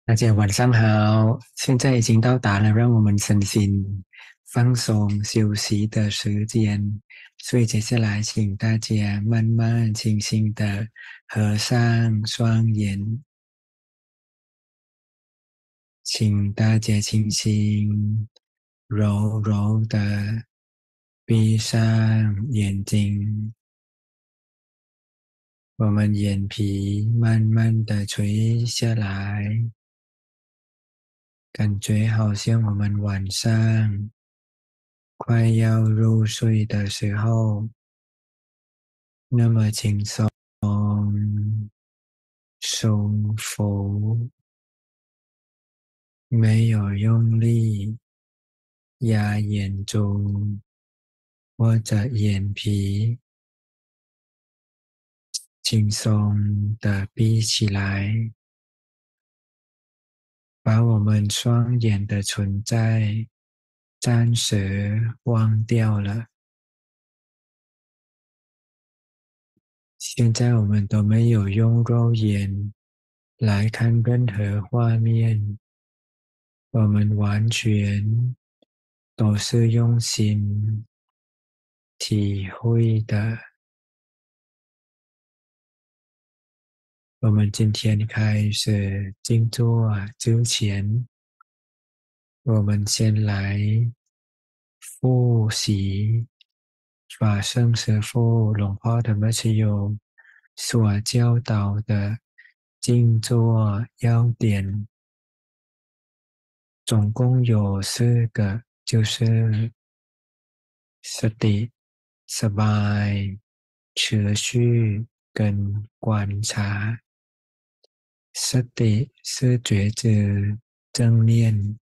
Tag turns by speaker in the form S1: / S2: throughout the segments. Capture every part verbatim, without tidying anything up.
S1: 大家晚上好，现在已经到达了让我们身心放松休息的时间，所以接下来请大家慢慢轻轻的合上双眼，请大家轻轻柔柔的闭上眼睛，我们眼皮慢慢的垂下来，感觉好像我们晚上快要入睡的时候，那么轻松、舒服，没有用力压眼珠或者眼皮，轻松的闭起来，把我们双眼的存在暂时忘掉了。现在我们都没有用肉眼来看任何画面，我们完全都是用心体会的。我们今天开始静坐之前，我们先来复习法圣师父龙婆的摩契友所教导的静坐要点，总共有四个，就是สติสบาย持续跟观察。สติ是觉知正念，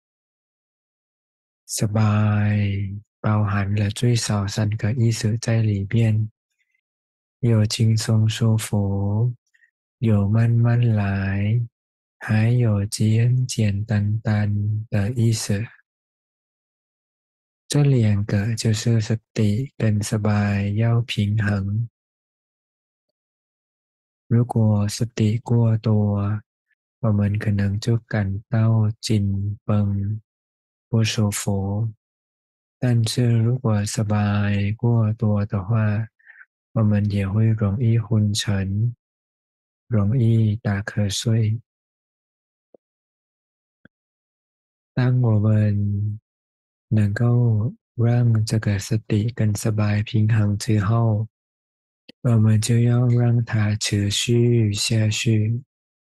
S1: สบาย包含了最少三个意思在里面，有轻松舒服，有慢慢来，还有简简单单的意思。这两个就是สติ跟สบาย要平衡。如果สติ过多，我们可能就感到紧绷、不舒服。但是如果สบาย过多的话，我们也会容易昏沉，容易打瞌睡。当我们能够让这个สติ跟สบาย平衡之后，我们就要让它持续下去，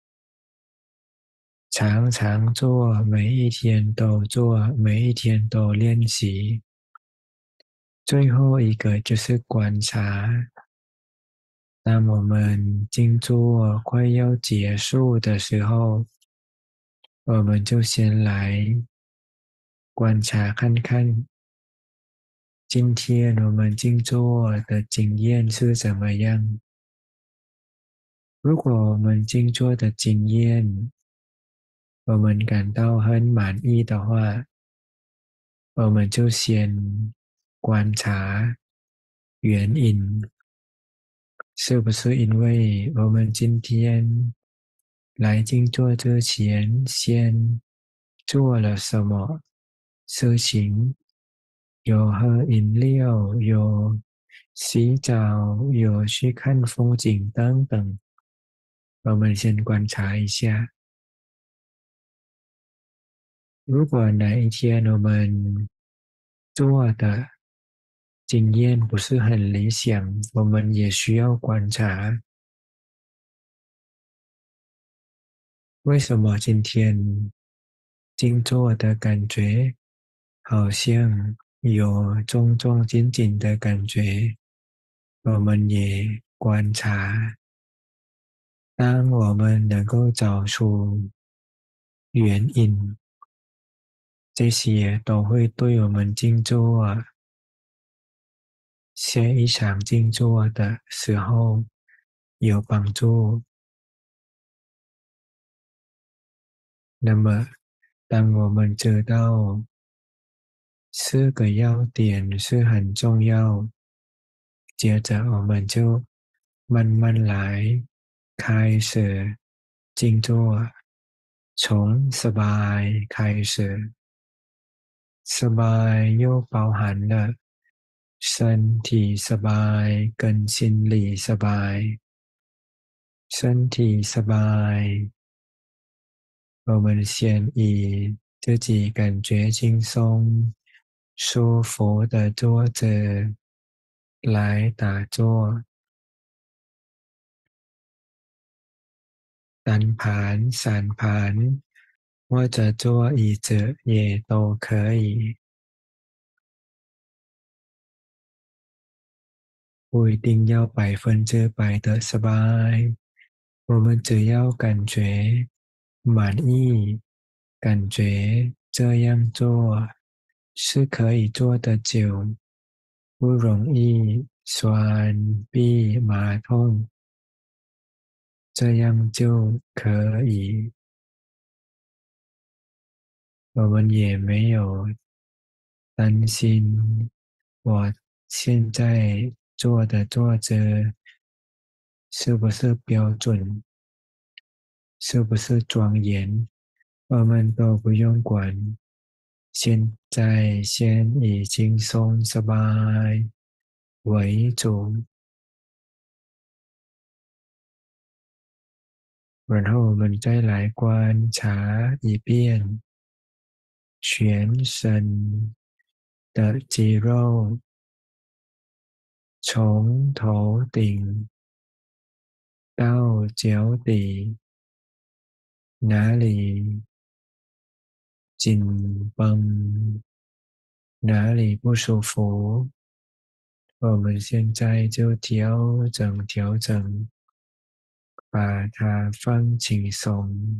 S1: 常常做，每一天都做，每一天都练习。最后一个就是观察。当我们静坐快要结束的时候，我们就先来观察看看，今天我们静坐的经验是怎么样。如果我们静坐的经验，我们感到很满意的话，我们就先观察原因，是不是因为我们今天来静坐之前先做了什么事情？有喝饮料，有洗澡，有去看风景等等。我们先观察一下，如果哪一天我们做的经验不是很理想，我们也需要观察，为什么今天静坐的感觉好像有重重紧紧的感觉，我们也观察。当我们能够找出原因，这些都会对我们静坐下一场静坐的时候有帮助。那么，当我们知道四个要点是很重要，接着我们就慢慢来，开始静坐。 从สบาย开始，สบาย又包含了身体สบาย跟心理สบาย。身体สบาย我们先以自己感觉轻松、舒服的坐着来打坐，单盘、散盘或者坐椅子也都可以，不一定要百分之百的สบาย我们只要感觉满意，感觉这样做是可以做得久，不容易酸痹麻痛，这样就可以。我们也没有担心我现在做的坐姿是不是标准，是不是庄严，我们都不用管。现在先以轻松สบาย为主，然后我们再来观察一遍全身的肌肉，从头顶到脚底，哪里紧绷，哪里不舒服，我们现在就调整调整，把它放轻松。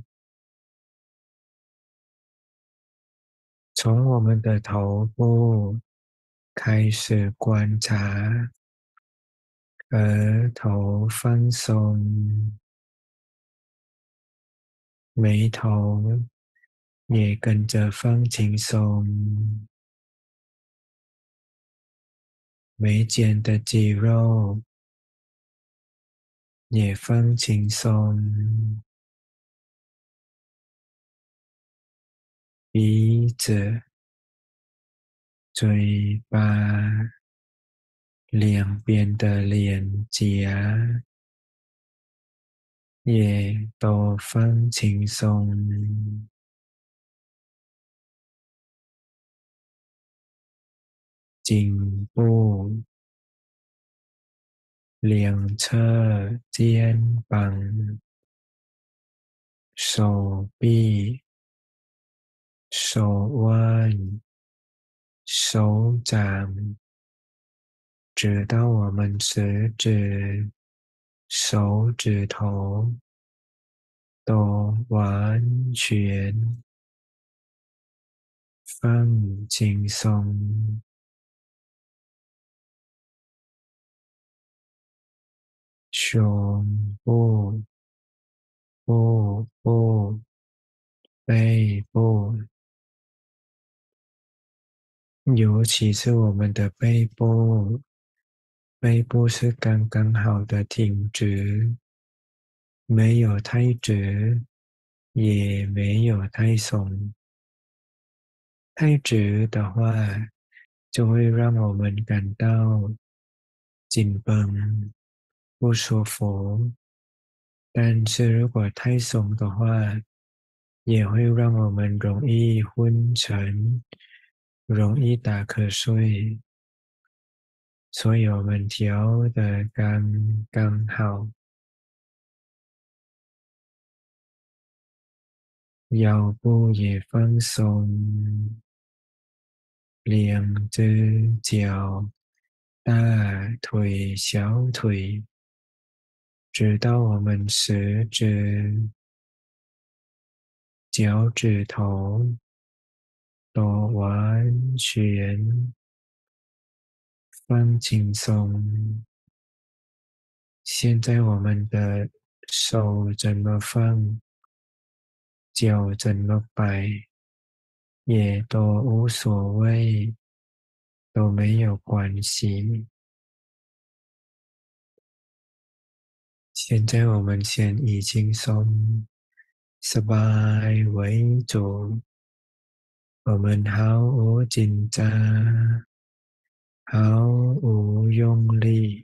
S1: 从我们的头部开始观察，额头放松，眉头也跟着放轻松，眉间的肌肉也放轻松，鼻子、嘴巴、两边的脸颊也都放轻松，颈部、两侧肩膀、手臂、手腕、手掌，直到我们食指、手指头都完全放轻松，胸部、腹部、背部，尤其是我们的背部，背部是刚刚好的挺直，没有太直，也没有太松。太直的话，就会让我们感到紧绷、不舒服。但是如果太松的话，也会让我们容易昏沉，容易打瞌睡。所以我们调的刚刚好，腰部也放松，两只脚，大腿、小腿，直到我们食指、脚趾头都完全放轻松。现在我们的手怎么放，脚怎么摆，也都无所谓，都没有关系。现在我们先以轻松สบาย为主，我们毫无紧张，毫无用力。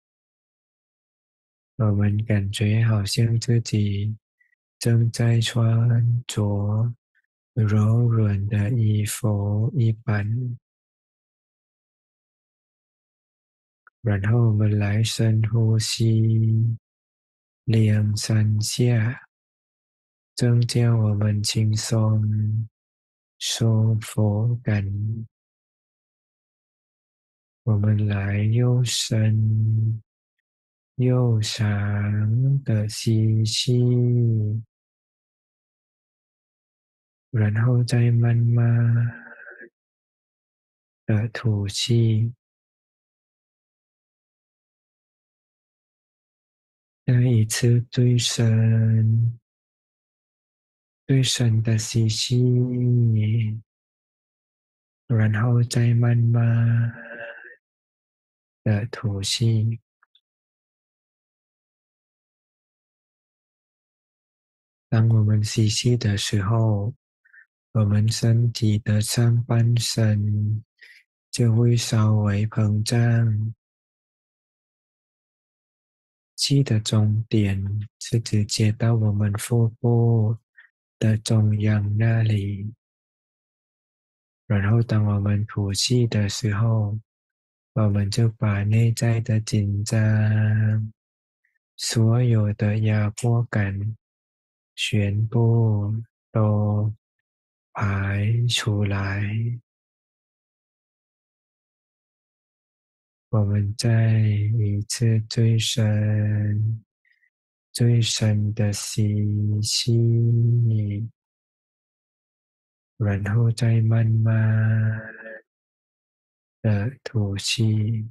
S1: 我们感觉好像自己正在穿着柔软的衣服一般。然后我们来深呼吸两三下，增加我们轻松舒服感。我们来又深又长的吸气，然后再慢慢的吐气。再一次最深、最深的吸气，然后再慢慢的吐气。当我们吸气的时候，我们身体的上半身就会稍微膨胀。气的终点是直接到我们腹部的中央那里。然后当我们吐气的时候，我们就把内在的紧张、所有的压迫感全部都排出来。我们再一次最深、最深的吸气，然后再慢慢的吐气。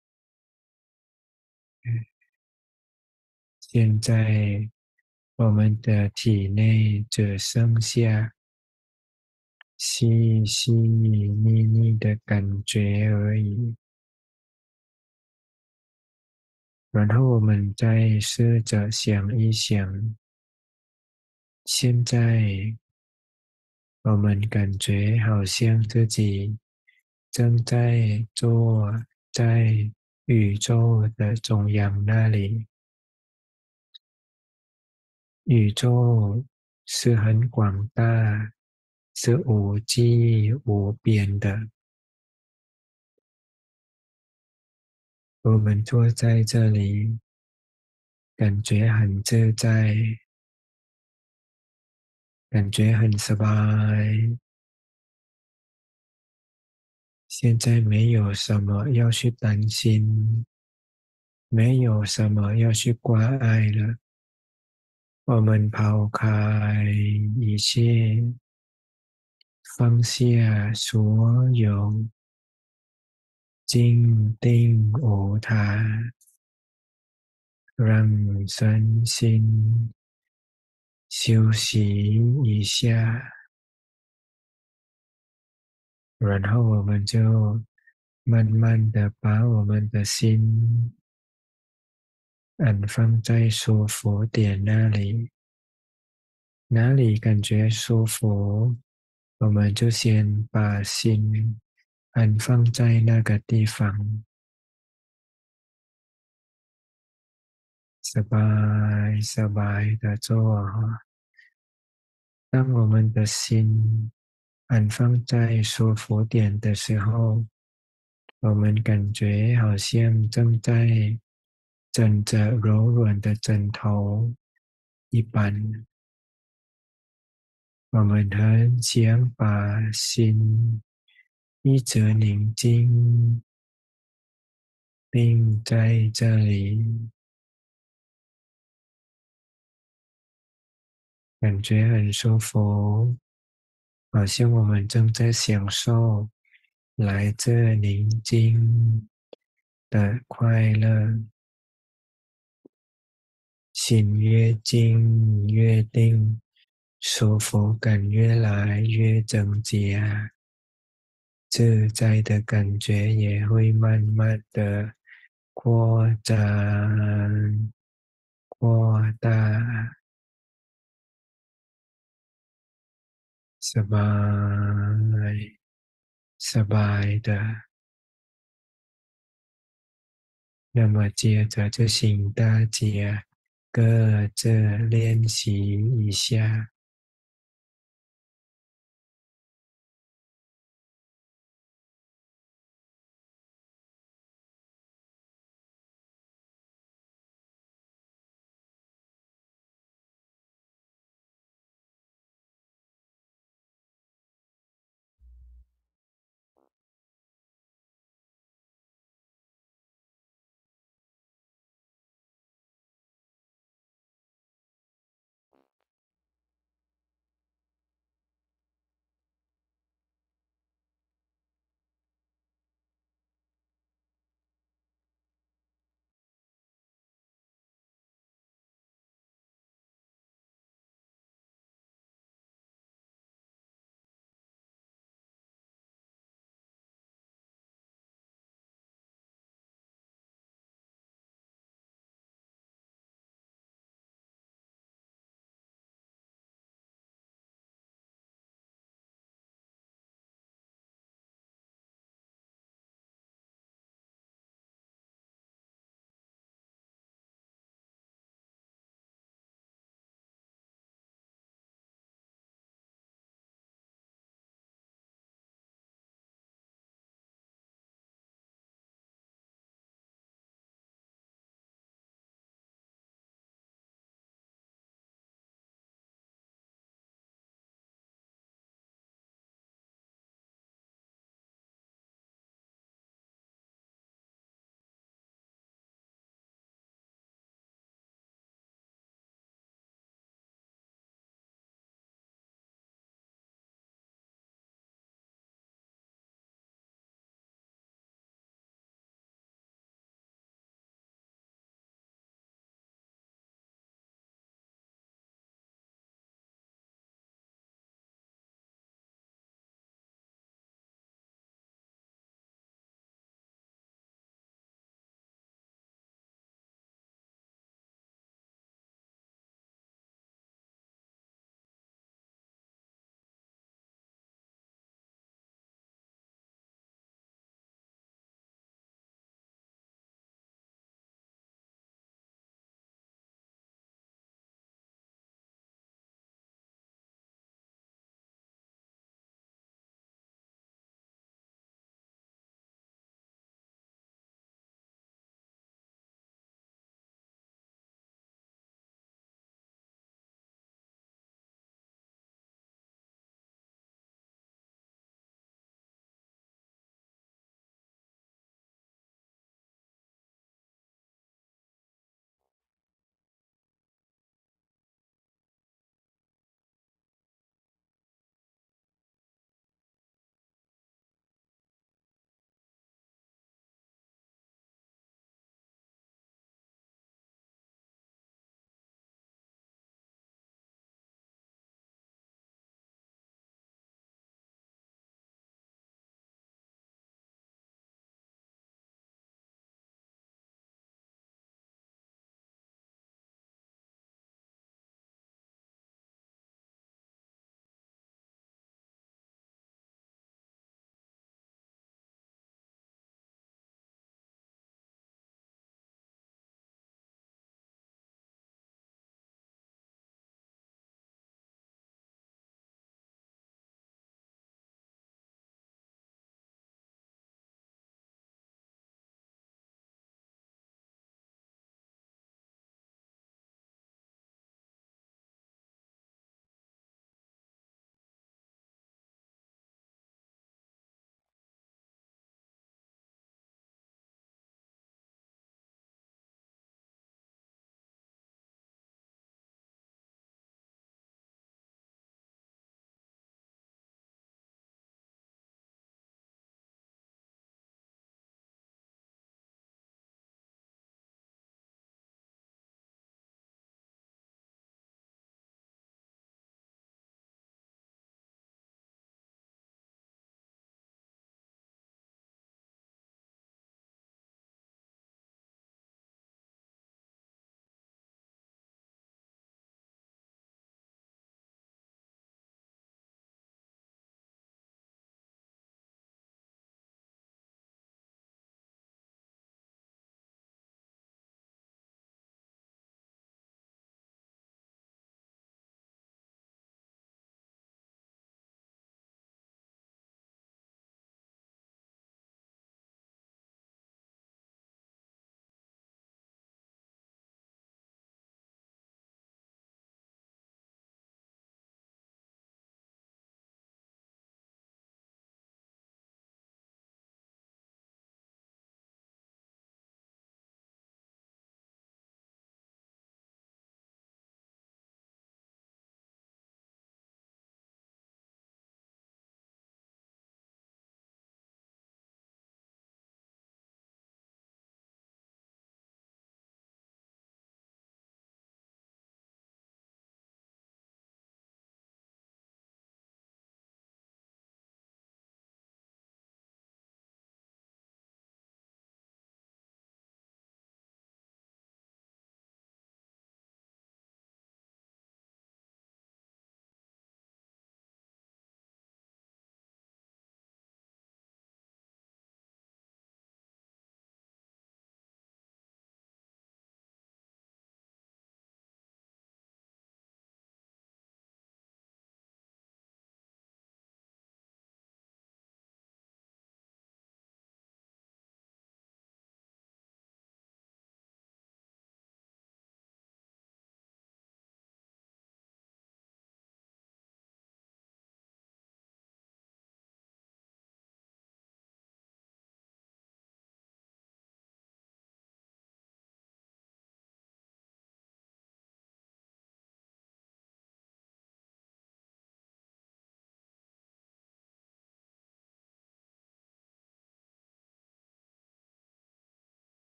S1: 现在我们的体内只剩下细细腻腻的感觉而已。然后我们再试着想一想，现在我们感觉好像自己正在坐在宇宙的中央那里。宇宙是很广大，是无际无边的。我们坐在这里，感觉很自在，感觉很 s 现在没有什么要去担心，没有什么要去挂碍了。我们抛开一切，放下所有，静定无他，让身心休息一下。然后我们就慢慢的把我们的心安放在舒服点那里，哪里感觉舒服，我们就先把心安放在那个地方，สบายสบาย的做。当我们的心安放在舒服点的时候，我们感觉好像正在枕着柔软的枕头一般。我们很想把心一直宁静定在这里，感觉很舒服，好像我们正在享受来自宁静的快乐。心越静越定，舒服感越来越增加，自在的感觉也会慢慢的扩展、扩大。 สบายสบาย的。那么接着就请大家各自练习一下。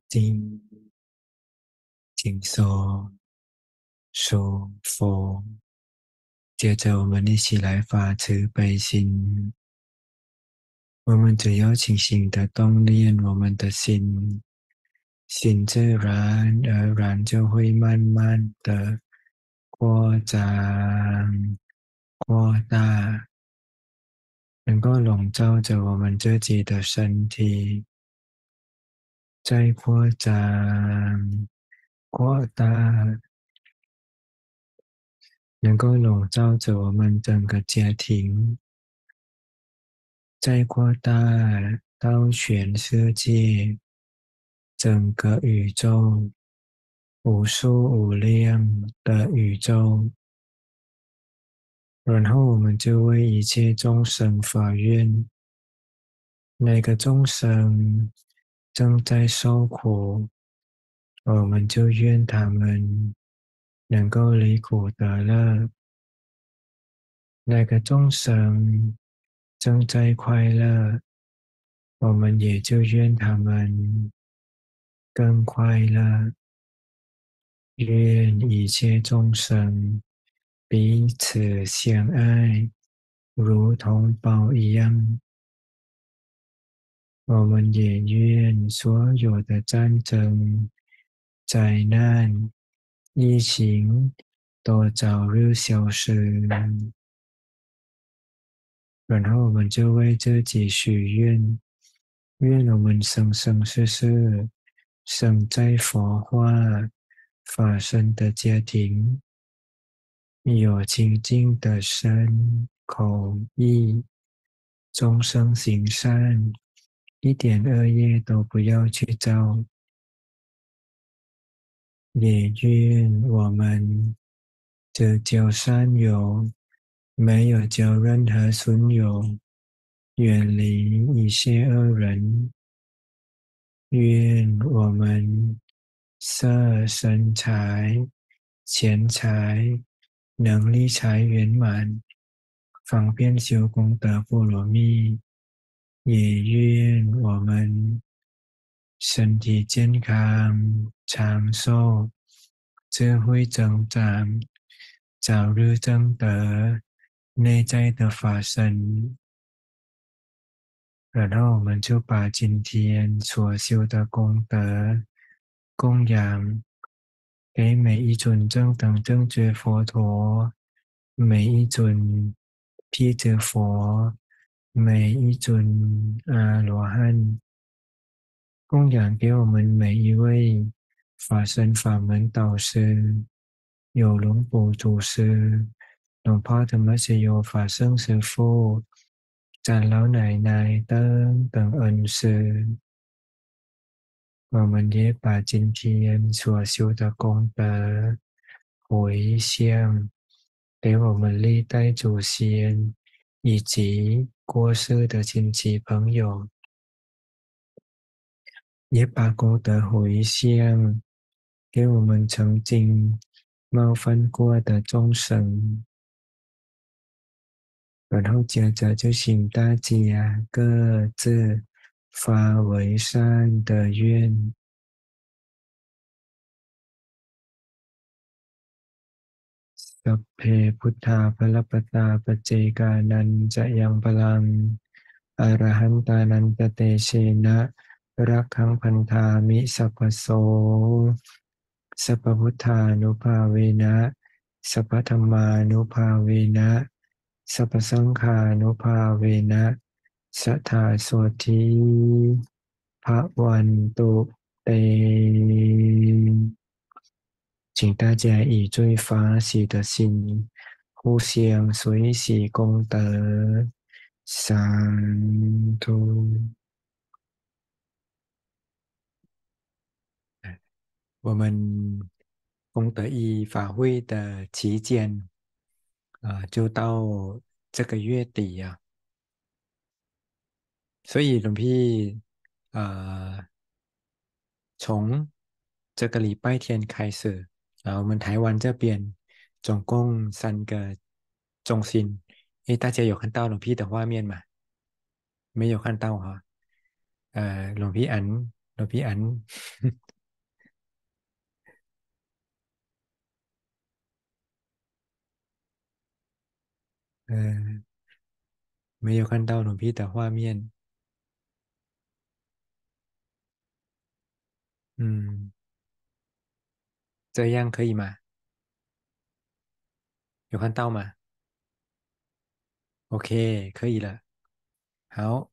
S1: 静紧缩舒服。接着，我们一起来发慈悲心。我们只要清醒的动念我们的心，心自然而然就会慢慢的扩张、扩大，能够笼罩着我们自己的身体，再扩张、扩大，能够笼罩着我们整个家庭，再扩大到全世界，整个宇宙，无数无量的宇宙。然后我们就为一切众生发愿，每个众生正在受苦，我们就愿他们能够离苦得乐。那个众生正在快乐，我们也就愿他们更快乐。愿一切众生彼此相爱，如同宝一样。我们也愿所有的战争、灾难、疫情都早日消失。然后我们就为自己许愿，愿我们生生世世生在佛化法身的家庭，有清净的身口意，终生行善，一点恶业都不要去造。也愿我们只交善友，没有交任何损友，远离一切恶人。愿我们色身财、钱财、能力财圆满，方便修功德波罗蜜。也愿我们身体健康、长寿、智慧增长，早日证得内在的法身。然后我们就把今天所修的功德供养给每一尊正等正觉佛陀，每一尊辟支佛，每一尊阿罗汉，供养给我们每一位法身法门导师，有龙ปู่祖师、龙婆ธรรมชโย法圣师父、长老奶奶等等恩师。我们也把今天所修的功德回向给我们历代祖先以及过世的亲戚朋友，也把功德回向给我们曾经冒犯过的众生。然后接着就请大家各自发为善的愿。สัพเพพุทธาภลปตาปเจกานันจะยังพลังอรหันตานันตเตเชนะรักขังพันธามิสัพพโสสัพพพุทธานุภาเวนะสัพพธรรมานุภาเวนะสัพพสังฆานุภาเวนะสัทธาโสธีภวันตุเต 请大家以最发喜的心，互相随喜功德，三度。我们功德一法会的期间啊、呃就到这个月底呀、所以หลวงพี่呃从这个礼拜天开始啊、我们台湾这边总共三个中心，诶，大家有看到หลวงพี่的画面吗？没有看到哈。呃，หลวงพี่อันหลวงพี่อัน呃，没有看到努比的画面。嗯，这样可以吗？有看到吗？OK，可以了。好，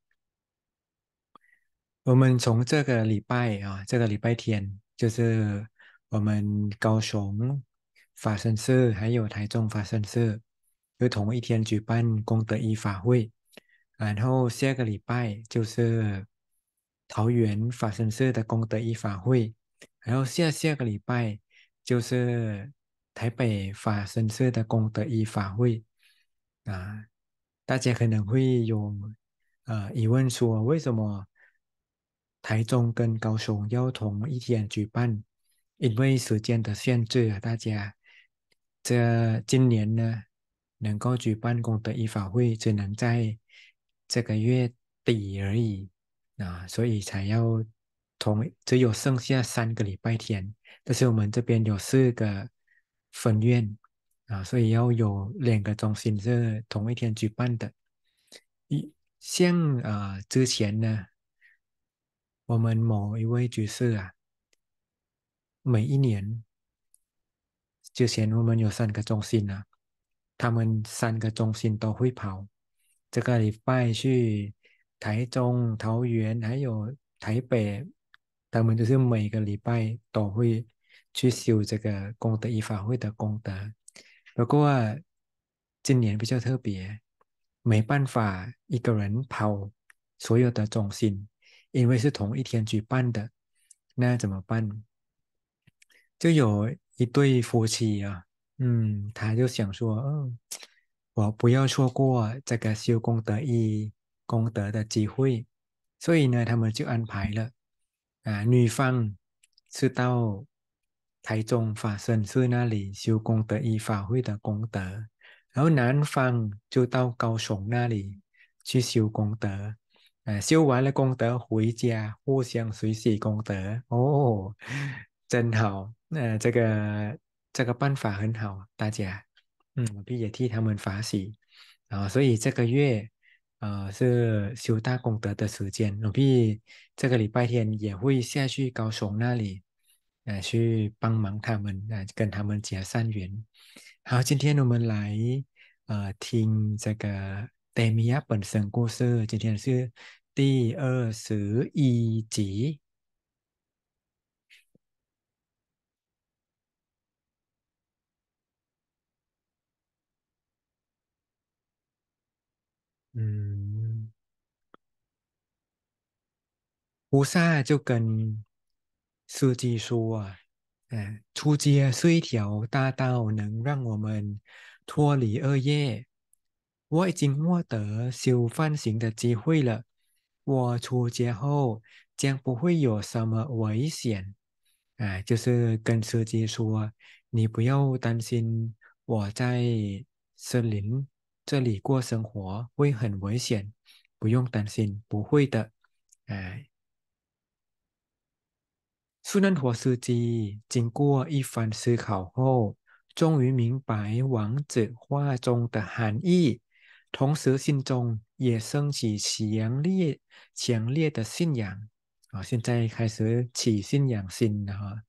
S1: 我们从这个礼拜啊，这个礼拜天就是我们高雄法身寺还有台中法身寺就同一天举办功德义法会，然后下个礼拜就是桃园法身寺的功德义法会，然后下下个礼拜就是台北法身寺的功德义法会啊，大家可能会有呃疑问说，为什么台中跟高雄要同一天举办？因为时间的限制啊，大家这今年呢能够举办功德义法会，只能在这个月底而已啊，所以才要同只有剩下三个礼拜天，但是我们这边有四个分院啊，所以要有两个中心是同一天举办的。一像啊、呃之前呢，我们某一位居士啊，每一年之前我们有三个中心啊，他们三个中心都会跑。这个礼拜去台中、桃园还有台北，他们就是每个礼拜都会去修这个功德一法会的功德。不过今年比较特别，没办法一个人跑所有的中心，因为是同一天举办的，那怎么办？就有一对夫妻啊，嗯，他就想说，嗯，我不要错过这个修功德义功德的机会，所以呢，他们就安排了啊，女方是到台中法身寺那里修功德义法会的功德，然后男方就到高雄那里去修功德，啊，修完了功德回家互相随喜功德，哦，真好，那、这个这个办法很好，大家，嗯，我毕也替他们发喜啊，所以这个月呃是修大功德的时间，我毕这个礼拜天也会下去高雄那里，呃，去帮忙他们，啊、跟他们结善缘。好，今天我们来呃听这个 d 米亚本身故事，今天是第二十一集。嗯，菩萨就跟司机说啊，嗯，出街是一条大道，能让我们脱离恶业。我已经获得修梵行的机会了，我出街后将不会有什么危险。啊，就是跟司机说，你不要担心我在森林这里过生活会很危险，不用担心，不会的。哎，苏南火司机经过一番思考后，终于明白王子话中的含义，同时心中也升起强烈、强烈的信仰。啊，现在开始起信仰心了哈。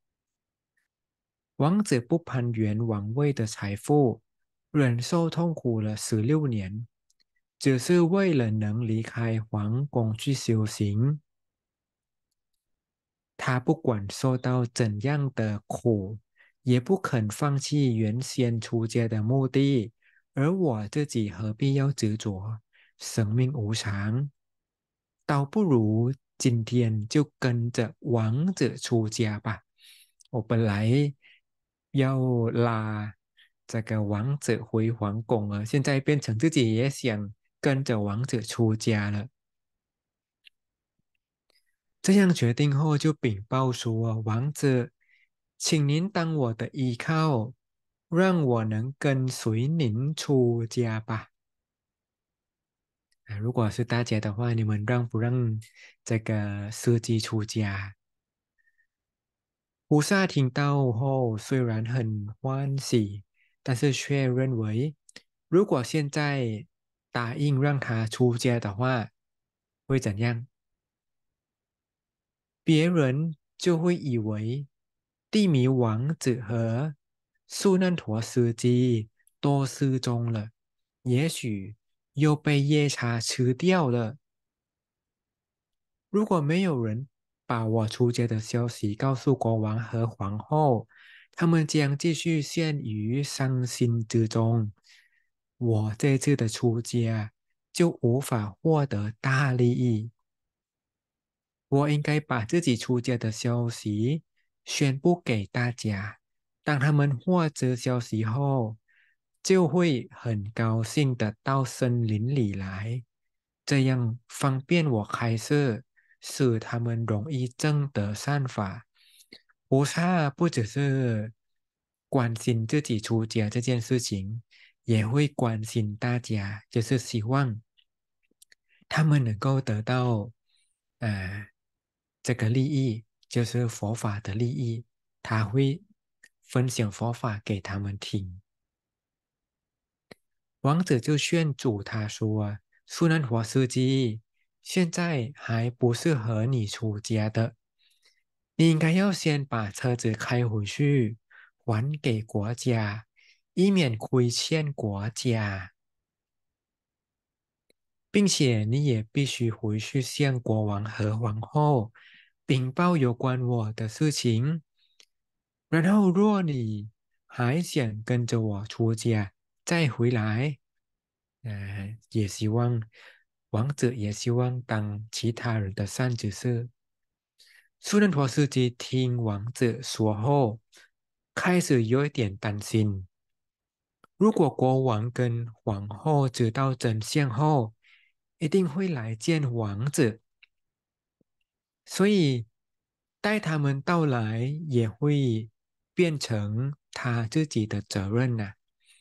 S1: 王子不攀援王位的财富，忍受痛苦了十六年，只是为了能离开皇宫去修行。他不管受到怎样的苦，也不肯放弃原先出家的目的。而我自己何必要执着？生命无常，倒不如今天就跟着王子出家吧。我本来要拉这个王子回皇宫了，现在变成自己也想跟着王子出家了。这样决定后，就禀报说：“王子，请您当我的依靠，让我能跟随您出家吧。”啊，如果是大家的话，你们让不让这个司机出家？ 菩萨听到后虽然很欢喜，但是却认为，如果现在答应让他出家的话，会怎样？别人就会以为地迷王子和素难陀司机都失踪了，也许又被夜叉吃掉了。如果没有人把我出家的消息告诉国王和皇后，他们将继续陷于伤心之中。我这次的出家就无法获得大利益。我应该把自己出家的消息宣布给大家，当他们获知消息后，就会很高兴的到森林里来，这样方便我开设，使他们容易证得善法。菩萨不只是关心自己出家这件事情，也会关心大家，就是希望他们能够得到呃这个利益，就是佛法的利益，他会分享佛法给他们听。王子就劝阻他说：“苏南华司机，现在还不是和你出家的，你应该要先把车子开回去，还给国家，以免亏欠国家。并且你也必须回去向国王和皇后禀报有关我的事情。然后，若你还想跟着我出家，再回来。”呃，也希望王子也希望当其他人的善知识。苏任陀斯基听王子说后，开始有一点担心。如果国王跟皇后知道真相后，一定会来见王子，所以待他们到来也会变成他自己的责任呐、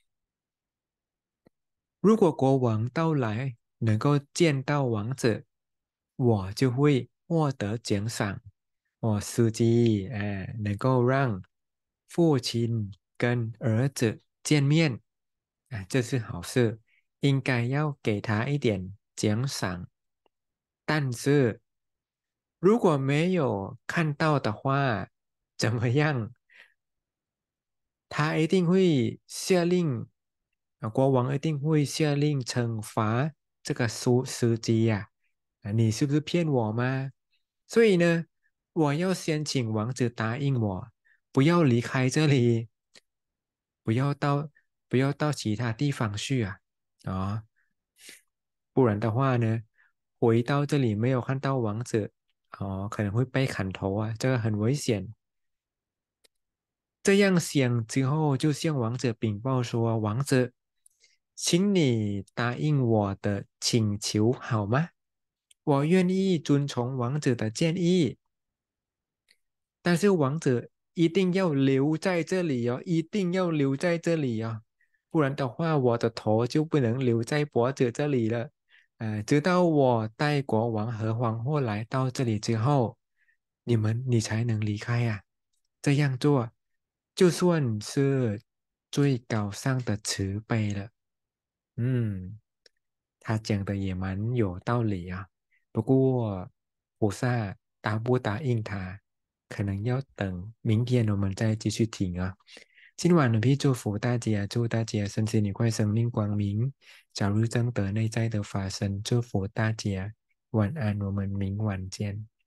S1: 如果国王到来能够见到王子，我就会获得奖赏。我司机，哎，能够让父亲跟儿子见面，哎，这是好事，应该要给他一点奖赏。但是如果没有看到的话，怎么样？他一定会下令，啊，国王一定会下令惩罚这个苏司机呀、啊，你是不是骗我吗？所以呢，我要先请王子答应我，不要离开这里，不要到不要到其他地方去啊，啊，不然的话呢，回到这里没有看到王子，哦，可能会被砍头啊，这个很危险。这样想之后，就向王子禀报说：“王子，请你答应我的请求好吗？我愿意遵从王子的建议，但是王子一定要留在这里哦，一定要留在这里哦，不然的话，我的头就不能留在脖子这里了。呃，直到我带国王和皇后来到这里之后，你们你才能离开呀、这样做，就算是最高尚的慈悲了。嗯，他讲的也蛮有道理啊。不过菩萨答不答应他，可能要等明天我们再继续听啊。今晚呢，พี่祝福大家，祝大家身心愉快，生命光明，早日证得内在的法身。祝福大家，晚安，我们明晚见。